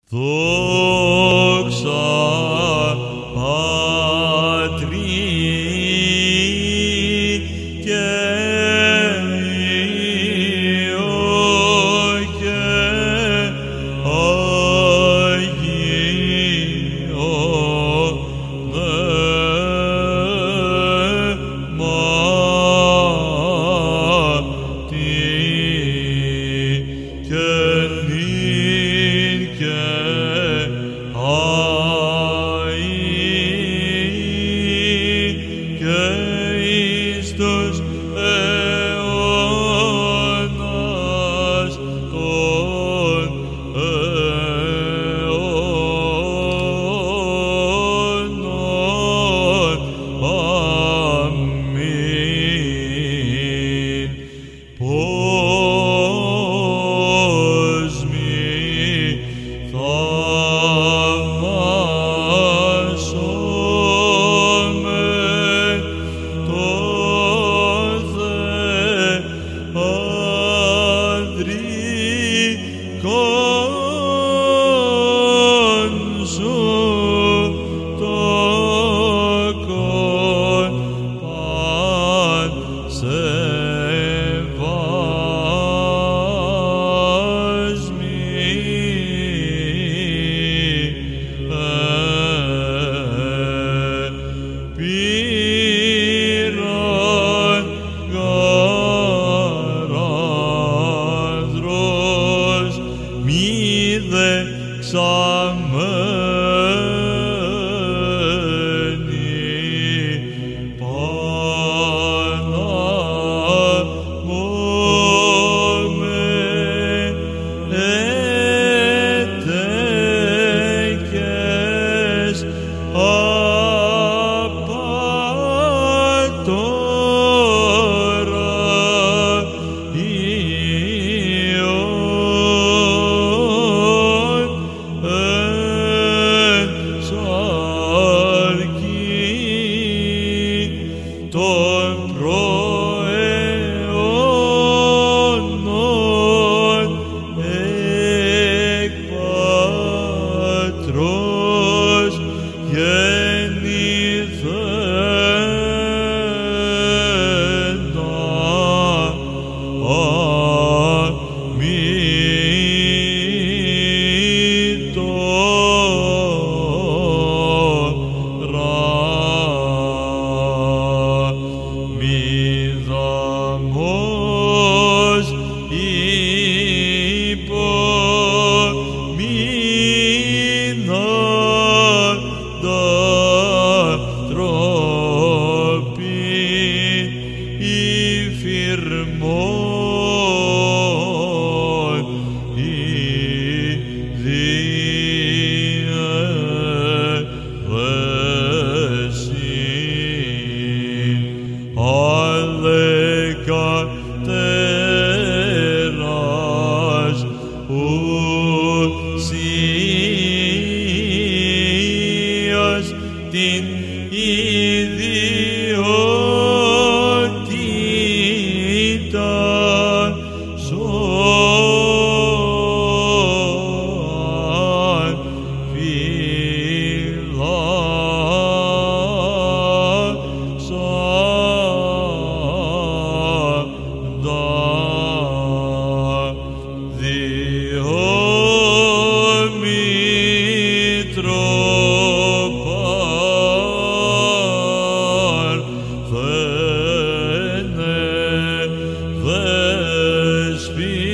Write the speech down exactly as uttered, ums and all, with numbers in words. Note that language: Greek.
Δόξα Πατρί και Υιό και Αγίο Πνεύματι και νυν και αεί και εις τους αιώνας των αιώνων. Αμήν. Πώς μη θαυμάσομεν τον Θεανδρικόν σου τόκον παν πήραν γαράδρος μη δεξαμένοι παναμόμεν ετέκες απατώρα Υιόν εν σαρκί των προαιώνων εκ Πατρός γεννηθέντα. Αμήν τώρα. Μηδαμός υπομείναντα τρόπιν υφηρμών ιδιαίδεσιν αλεκατέρας ουσίας την ιδιότητα ζώαν φυλάξαντα διό Μητροπάρθενε Δεσποινή